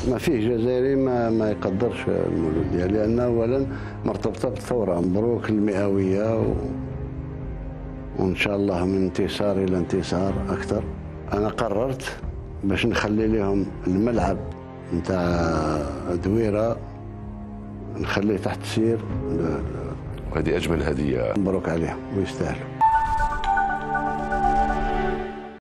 ما فيه جزائري ما يقدرش المولوديه، لان اولا مرتبطه بالثوره. مبروك المئويه وان شاء الله من انتصار الى انتصار اكثر. انا قررت باش نخلي لهم الملعب نتاع دويره نخليه تحت سير. وهذه اجمل هديه. مبروك عليهم ويستاهلوا.